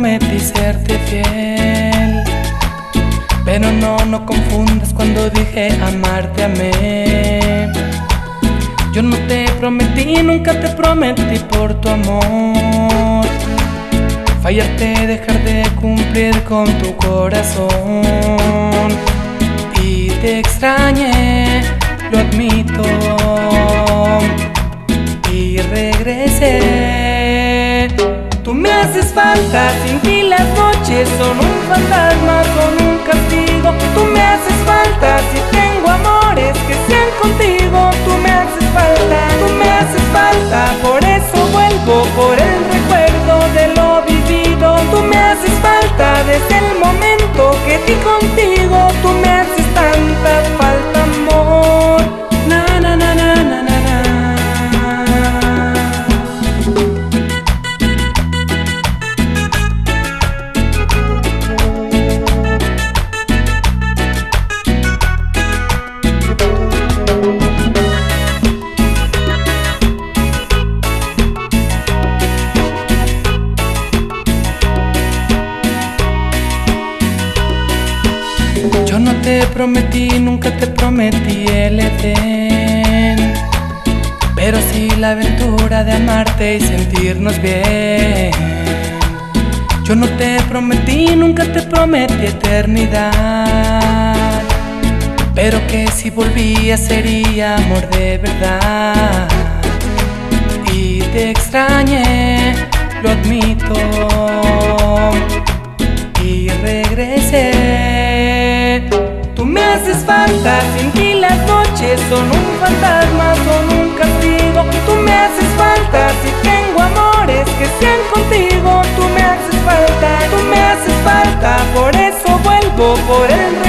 prometí serte fiel, pero no confundas cuando dije amarte, amé. Yo no te prometí, nunca te prometí por tu amor fallarte, dejar de cumplir con tu corazón. Y te extrañé, lo admito, y regresé. Tú me haces falta, sin ti las noches son un fantasma, son un castigo. Tú me haces falta, si tengo amores que sean contigo. Tú me haces falta, tú me haces falta, por eso vuelvo, por el recuerdo de lo vivido. Tú me haces falta desde el momento que di contigo. Tú me haces tanta falta, amor. Na na na na na na na. Yo no te prometí, nunca te prometí el Edén, pero sí la aventura de amarte y sentirnos bien. Yo no te prometí, nunca te prometí eternidad, pero que si volvía sería amor de verdad. Y te extrañé, lo admito, y regresé. Tú me haces falta, sin ti las noches son un fantasma, son un castigo. Tú me haces falta, si tengo amores que sean contigo. Tú me haces falta, por eso vuelvo, por el